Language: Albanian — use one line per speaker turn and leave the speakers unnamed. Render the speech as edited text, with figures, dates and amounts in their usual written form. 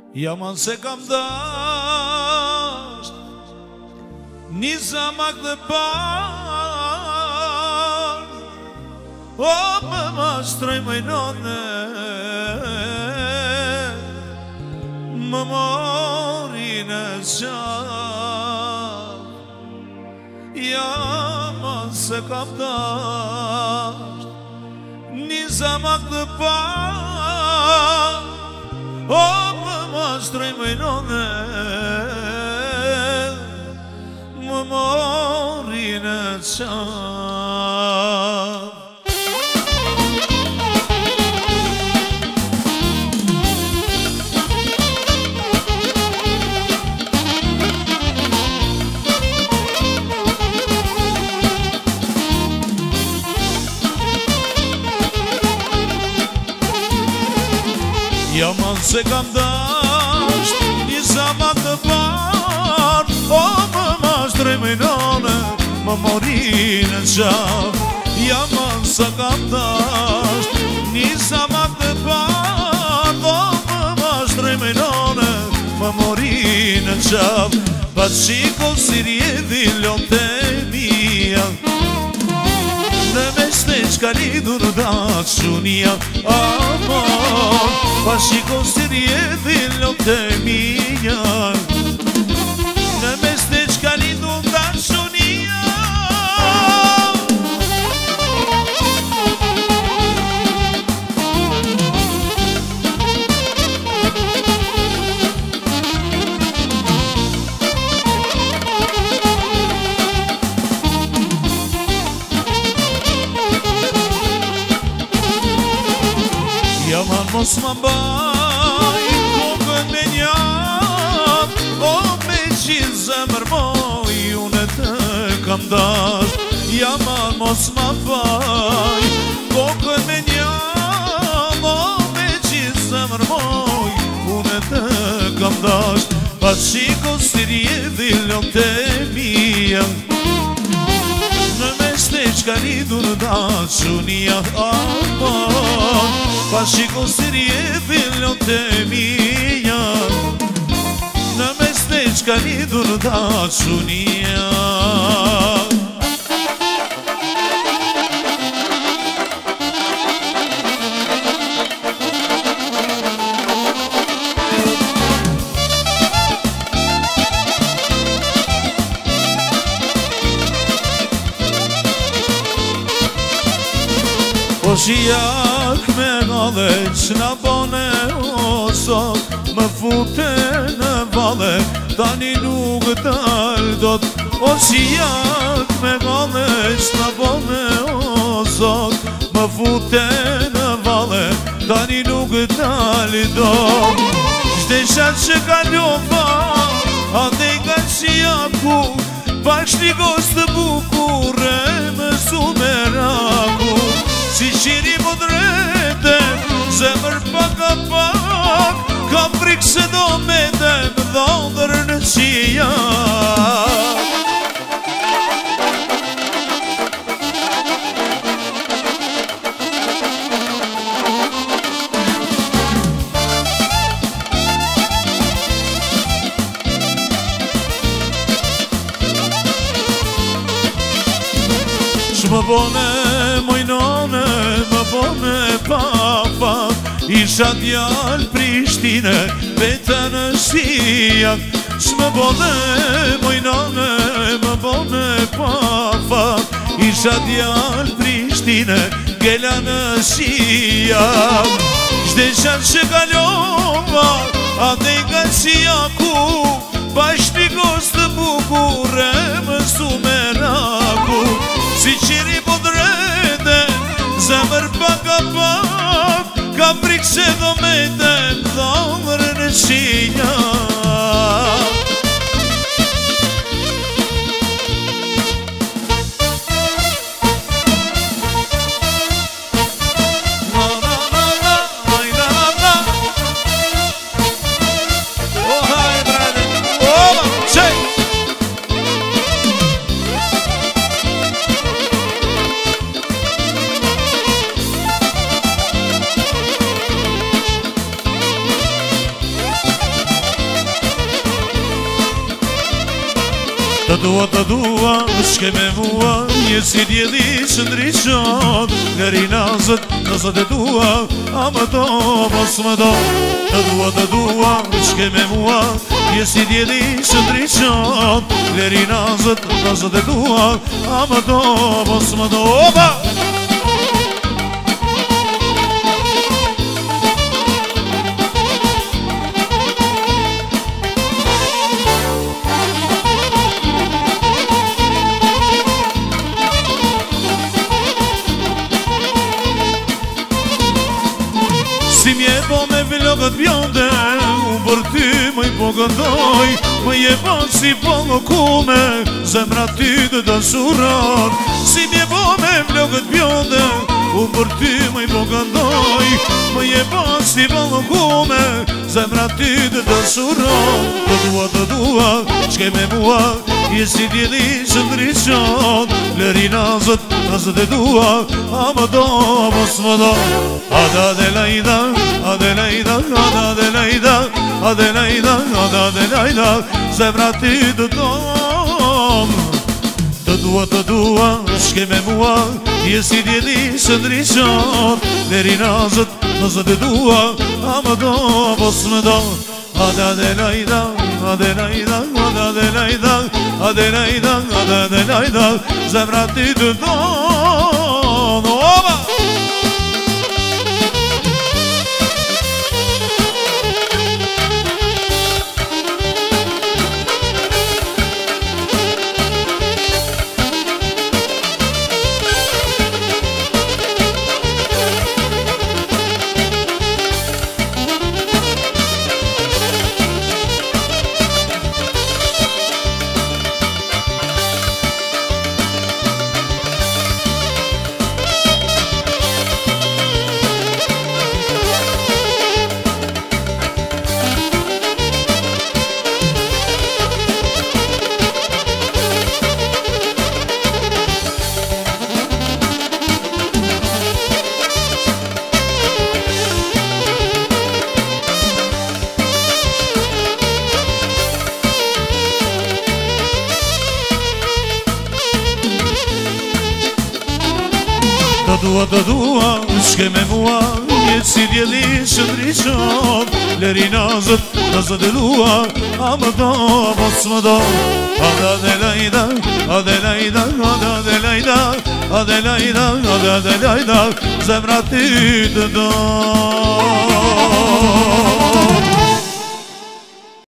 Yaman se kam dasht një zamak dhe par, o më mashtroj mëjnone, më mori në qaf. Yaman se kam dasht një zamak dhe par, o më mashtroj mëjnone, më mori në qaf. Yaman se kam dasht një zamak të par, o më mashtroj mëjnone, më mori në qaf. Yaman se kam dasht një zamak të par, o më mashtroj mëjnone, më mori në qaf. Pa qiko si rjedhi lote mija, në mes të qka lidur da qunia, amon. Pa shiko si rjedhi lote mija, në mes të qka lidur da qunia. Yaman mos ma baj kokën me njat, o me qinë zemër moj, unë të kam dasht. Yaman mos ma baj kokën me njat, o me qinë zemër moj, unë të kam dasht. Pa qiko si rjedhi lote mija, në mes të qka lidur da qunia, amon. Pa shiko si rjedhi lote mija, në mes të qka lidur da qunia. Po shijak me gale qna bone o sot, më fute në vale, tani nuk dal dot. O shijak me gale qna bone o sot, më fute në vale, tani nuk dal dot. Shteshat që kalova, ande i ka qijaku, bashkë një gostë të bukure, më su me raku. Si qiri më drete, zemër pak a pak, ka frikë se do me dem dhondër në qia. Shmë bone mojnone, më bone papa, isha djallë Prishtine, vete në shijak. Shmë bone mojnone, më bone papa, isha djallë Prishtine, gela në shijak. Shteshat që kalova, ande i ka qijaku, bashkë një gostë të bukure, më su me raku. Si qiri po drete, zemër pak a pak, ka frikë se do me dem dhondër në qia. të dua, shke me mua, jesi djeli që ndryshon, Leri nazët, nëzët e dua, a më do, mos më do. Të dua, shke me mua, jesi djeli që ndryshon, Leri nazët, nëzët e dua, a më do, mos më do. Opa! Si mje po me vlogët bjonde, unë për ty më i po gëndoj, më je po si po më kume, zemra ty të dëshuron. Si mje po me vlogët bjonde, unë për ty më i po gëndoj, më je po si po më kume, zemra ty të dëshuron. Të dua, shke me mua, jesi djeli që ndryshon, Leri nazët, nëzët e dua, a më do, mos më do. Adelaida, Adelaida, Adelaida, Adelaida, Adelaida, zemra ty të don. Të dua, shke me mua, jesi djeli që ndryshon, Leri nazët, nëzët e dua, a më do, mos më do. Adelaida, Adelaida, Adelaida, Adelaida, Adelaida, zemra ty të don. Oba! Të dua, shke me mua, jetë si djeli që ndryshon, Leri nazët, nëzët e dua, a më do, mos më do. Adelaida, Adelaida, Adelaida, Adelaida, Adelaida, zemra ty të don.